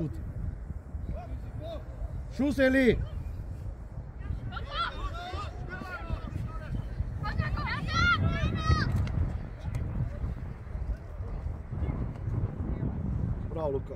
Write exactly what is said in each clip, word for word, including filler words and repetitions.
šut. Šuseli! Bravo, Luka.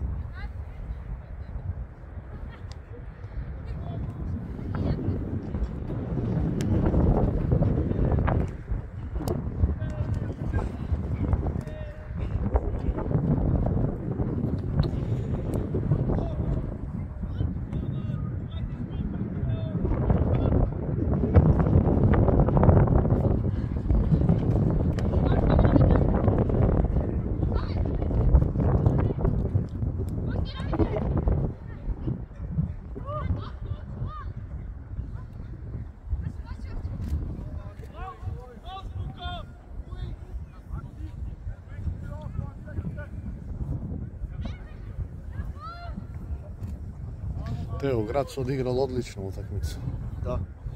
Evo, Grad su odigrali odličnu utakmicu. Da.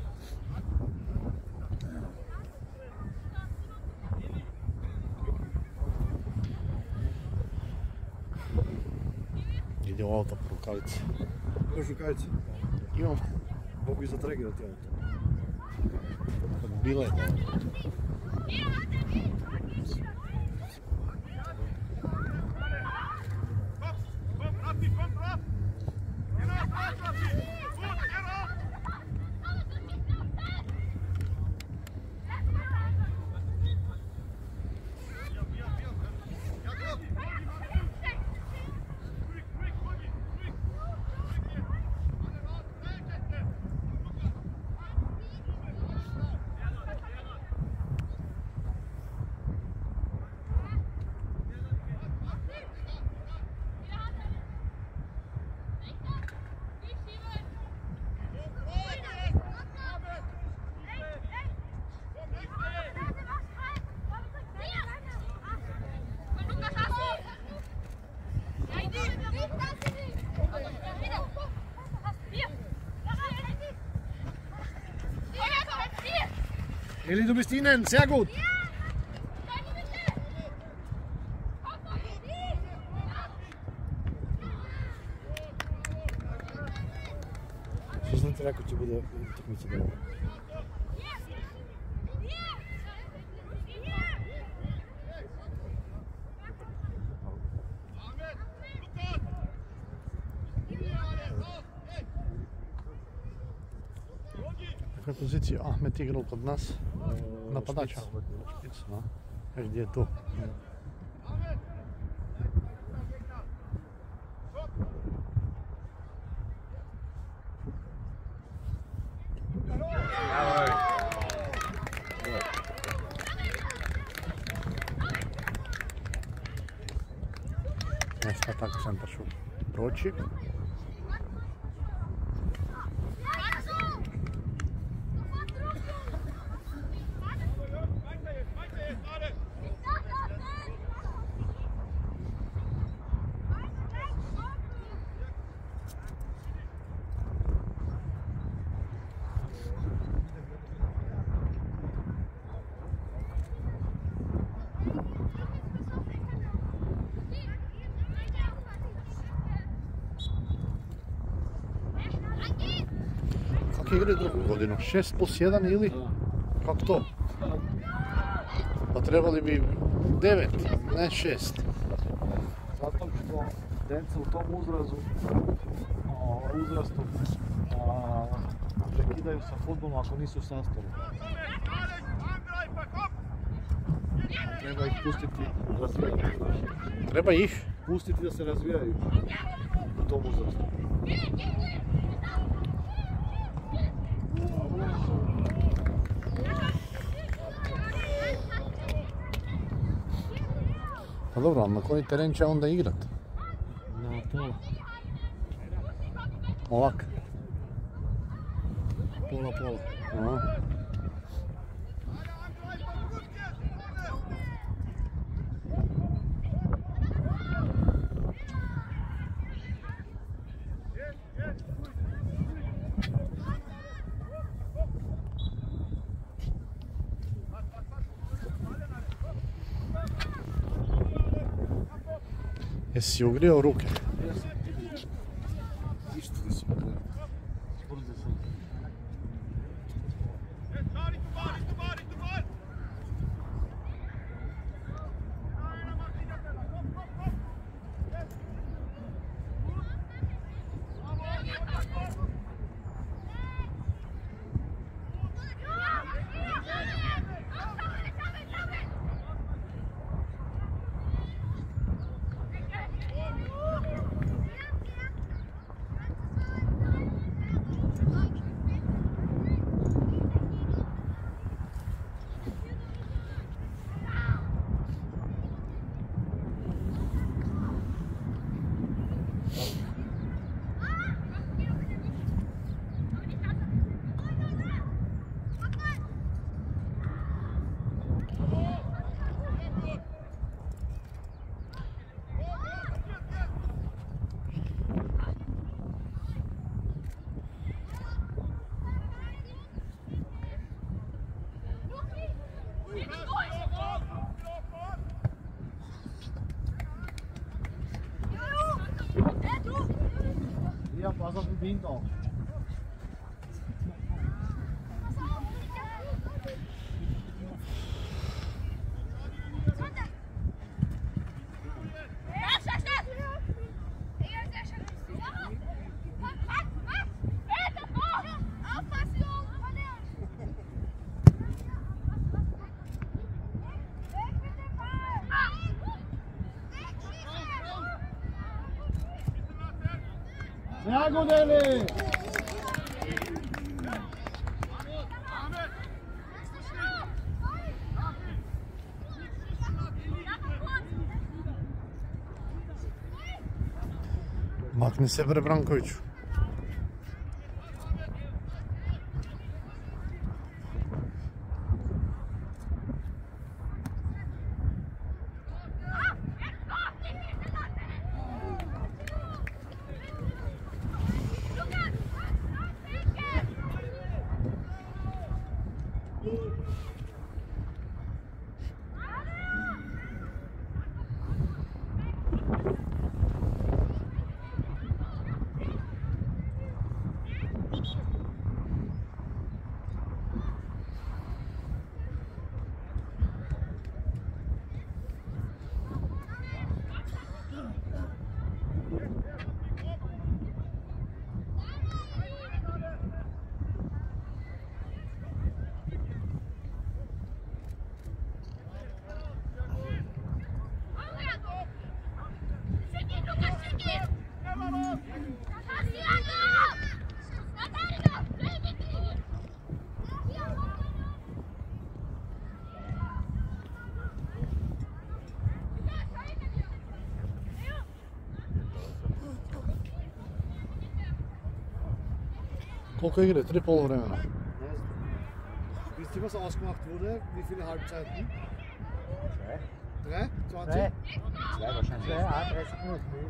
Idemo auto po rukavici. Još rukavice? Imam. Mogu i zatregirati auto. Bile je da. Eli, du bist innen, sehr gut! Što sam ti rekao će bude utakmica dobro? Kakva je pozicija Ahmet igrao kod nas? Napadača? Špica, da. E, gdje je to? Ne smije tako centar šut proći. Kako igraju drugu godinu? šest plus jedan ili? Kako to? Pa trebali bi devet, ne šest. Zato što djeca u tom uzrazu, uzrastu prekidaju sa fudbalom ako nisu u sastavu. Treba ih pustiti razvijati. Treba ih? Pustiti da se razvijaju u tom uzrastu. Pa dobro, ali na koji teren će onda igrat? Na pola. Ovak? Pola, pola. Aha. Jesi ugrio ruke? Ja, pass auf den Wind auf. Sehr gut, Eli! Makni se bre Brankoviću. Koliko igre? Tri poluvremena. Wisst ihr, was ausgemacht wurde? Wie viele Halbzeiten? Zwei. Drei? zwanzig? Zwei. Zwei wahrscheinlich. Zwei, ah, dreißig Minuten.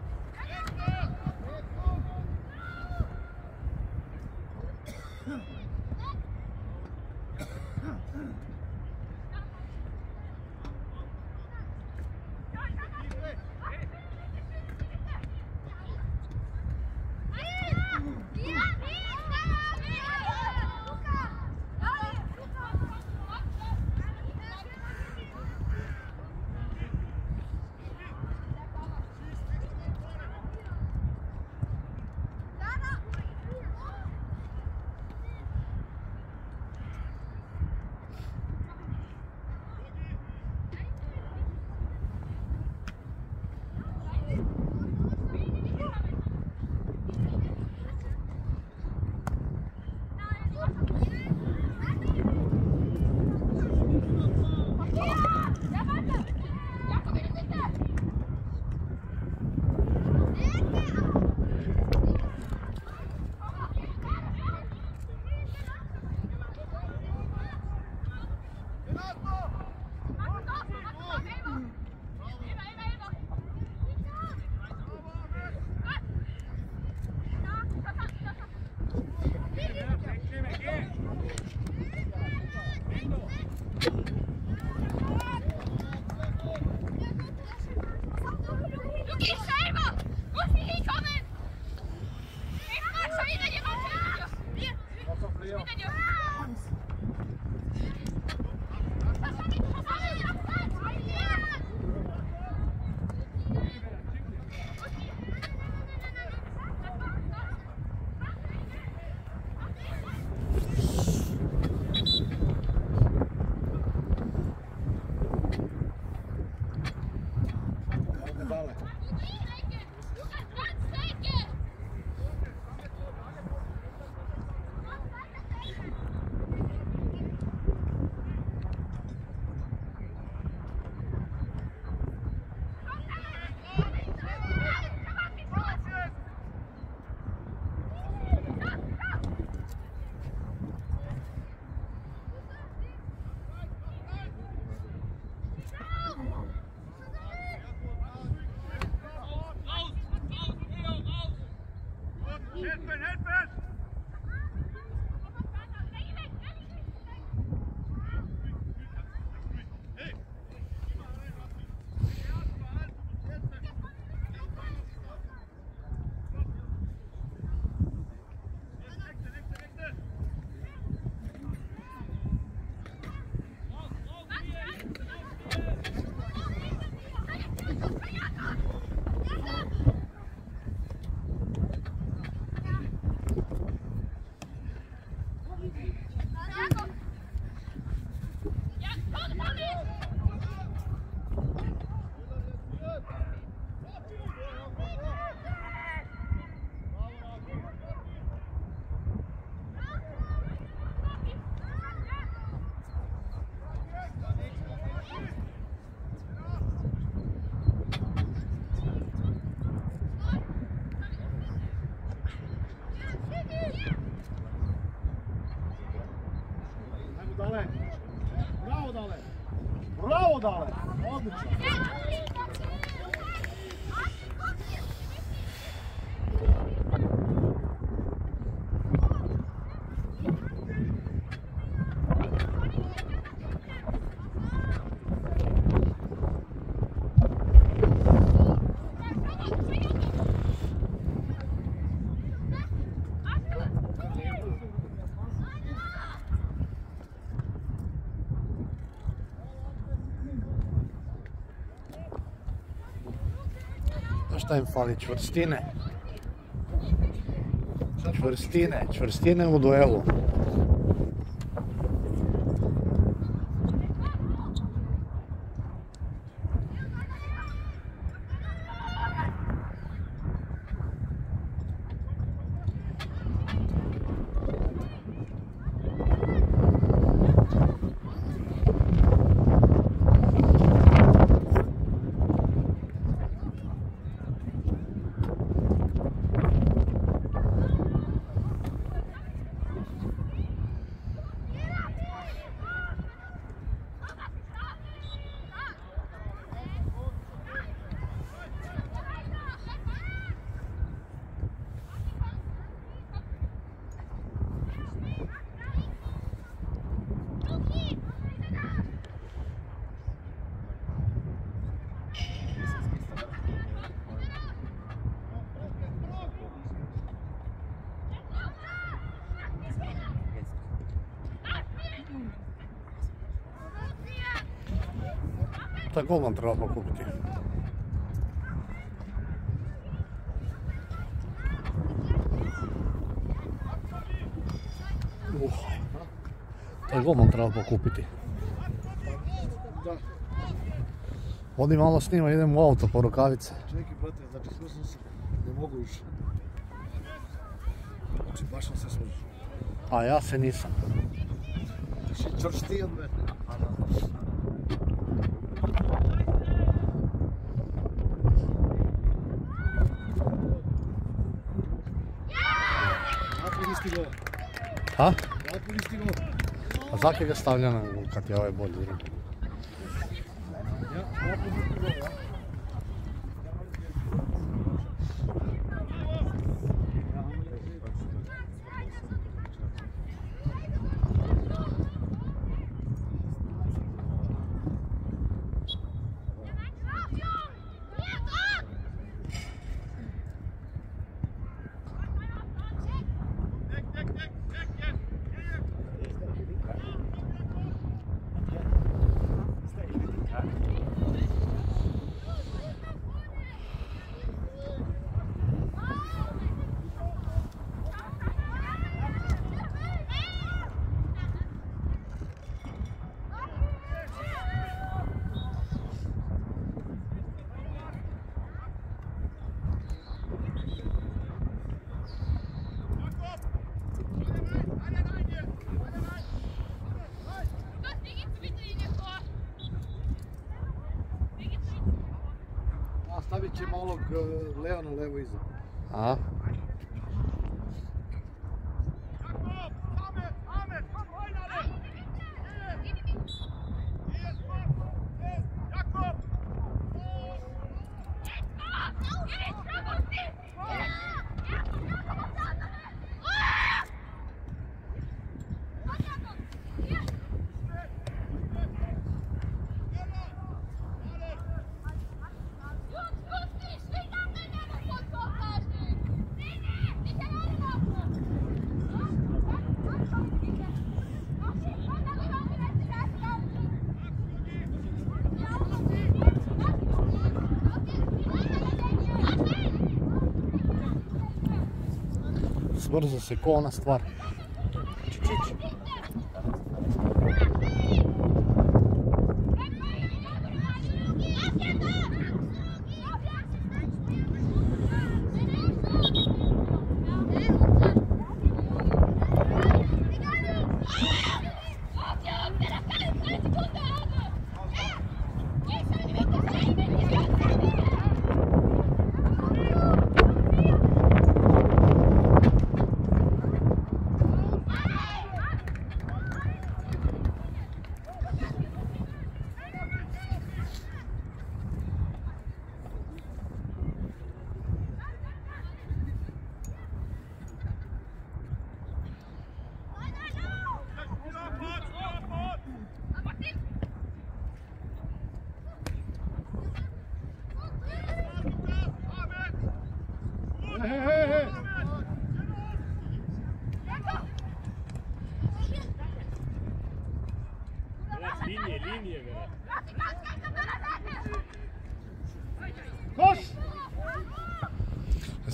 A šta im fali? Čvrstine. Čvrstine, čvrstine u duelu. Taj golman treba pokupiti. Uh. Taj golman treba pokupiti. Da. Odi malo snima, idem u auto po rukavice. Čekaj, brate, znači slušam se, ne mogu više. Znači, baš sam se služio. A ja se nisam. Znači, čvrsti od mene. Gol. Ha? Kako isti gol? A zake ga stavlja na gol kad je ovaj bolji igra? Ja, kako isti gol, ja? Stavit će malog Leo na levo iza. A? Brzo se ko ona stvar. Linije, linije, Koš!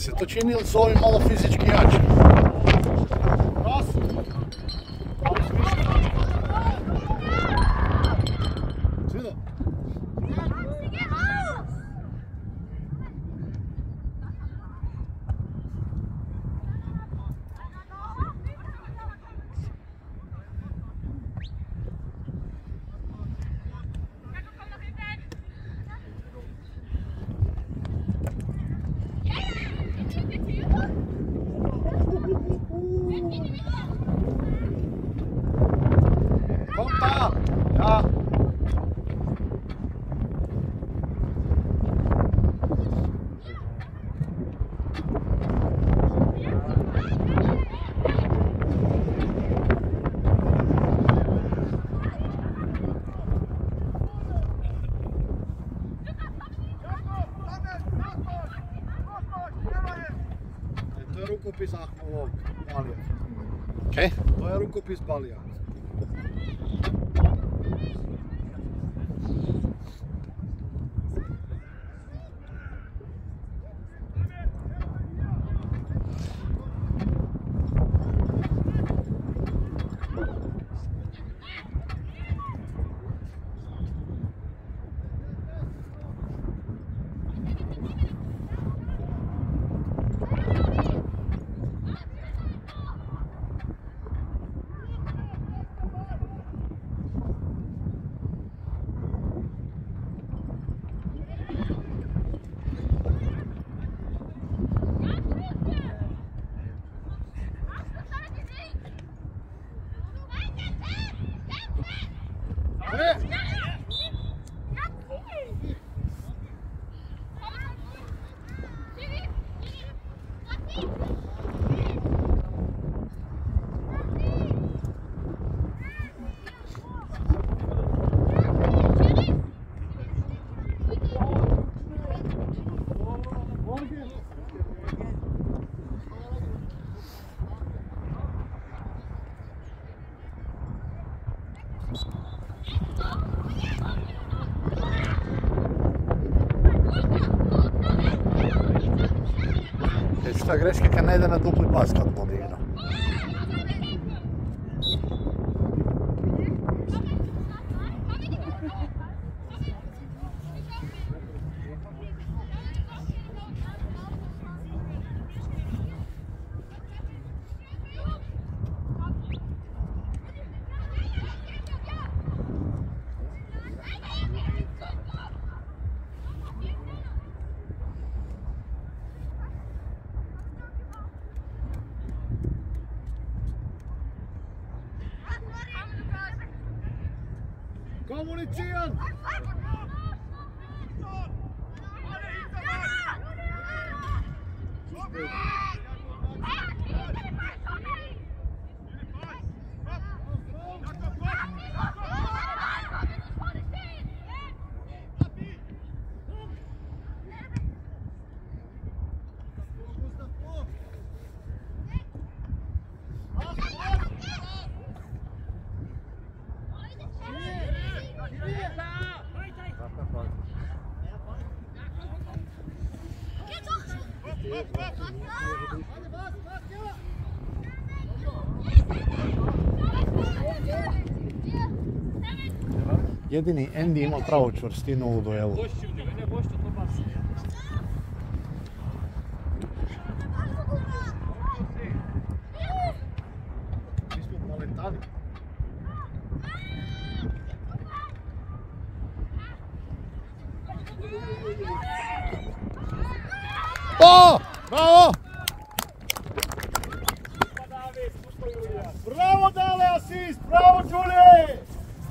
Se to čini ili su ovi malo fizički jači? Raz. Ali smišljeno. Svido. Kom da! Ja. To je rukopis ovog Balija. Okej. To je rukopis Balija. Šta greške kad ne ide na dupli pas kad on igra. Kommunizieren! Jedini Andy ima pravu čvrstinu u duelu. Mi smo maletani. O! Bravo! Bravo Dale, asist! Bravo Đuli!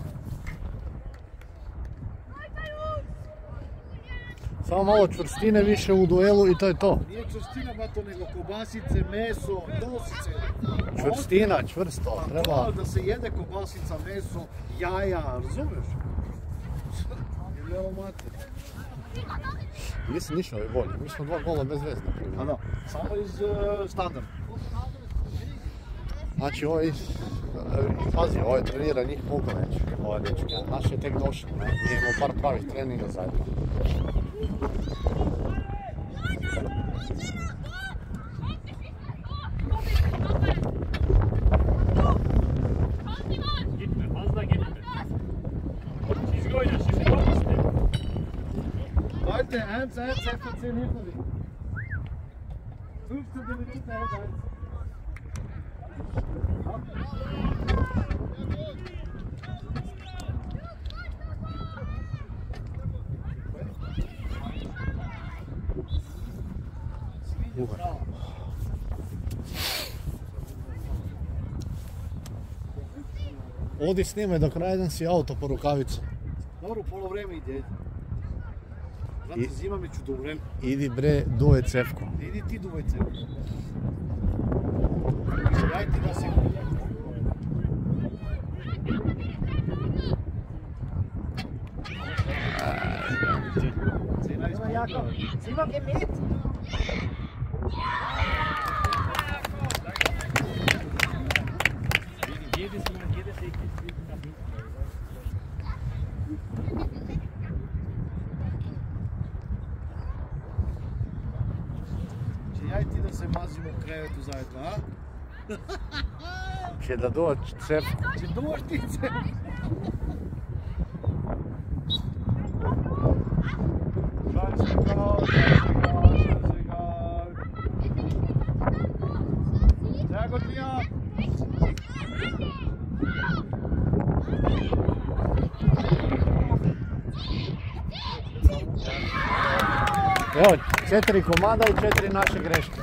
Samo malo čvrstine više u duelu i to je to. Nije čvrstina bato, nego kobasice, meso, dosice. Čvrstina, čvrsto, treba. Da se jede kobasica, meso, jaja, razumiješ? Ili evo mater. Nisi nišao je bolje, mi smo dva gola bez veze. A da, samo iz uh, standarda. Znači ovaj, pazi, ovaj trenira njih koliko neće, ovaj dečki, naš je tek došao, ne? Nije imao par pravih treninga zajedno. Leute, eins eins, F C hinter dich. fünfzehnte Minute, eins eins. Odi snimaj dok rajdem si auto po rukavicu. Dobro, polo vreme ide. Znate, I- zima mi ću do vreme. Idi bre, duvaj cevku. Idi ti duvaj celu. Daj ti da se... Cena je Simon Jakob, Simon, geh mit! Jedes Mal, jedes Eck ist wieder nach hinten. Če ja i ti da se mazimo u krevetu zajedno, a? Će da duva cevku. Če duvaš ti celu? Scheißegal, scheißegal, scheißegal. Sehr gut, Liam. Evo, četiri komada i četiri naše greške.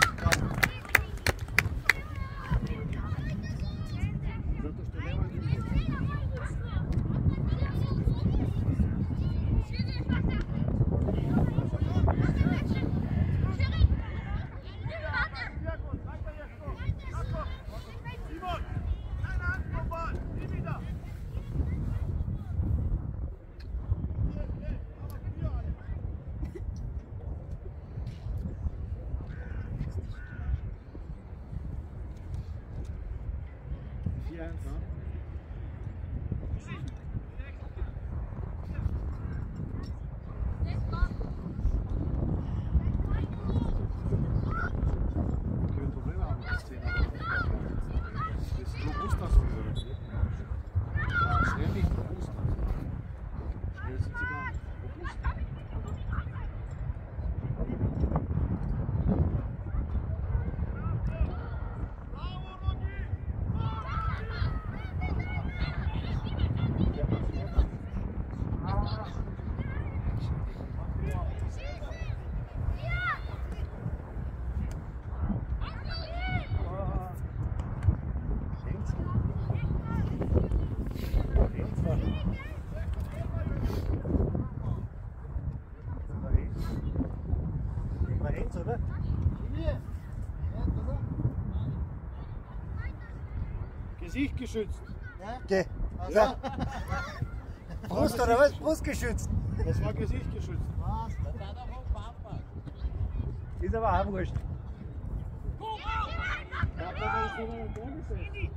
Zato što nema drugo. vier eins, ne? Kein Problem haben mit Szene. Das ist robuster so. Schnell nicht robuster. Schnell sind sie gar nicht. Robuster. Mal eins, oder? Gesicht geschützt. Geh. Ja, Brust oder was? Brust geschützt. das war Gesicht geschützt. Ist aber auch wurscht. Ja, aber ist immer ein Tor gesetzt.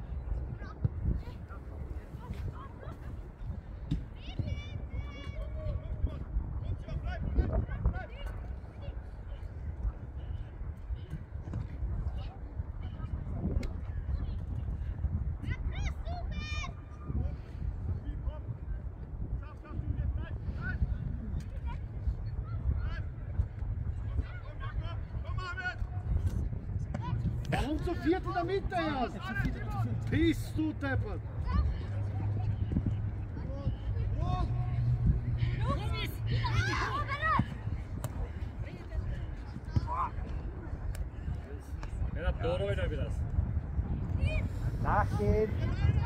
Und zu viert in der Mitte erst. Bist du deppert. Era Toro oder wie das? Nachgehen.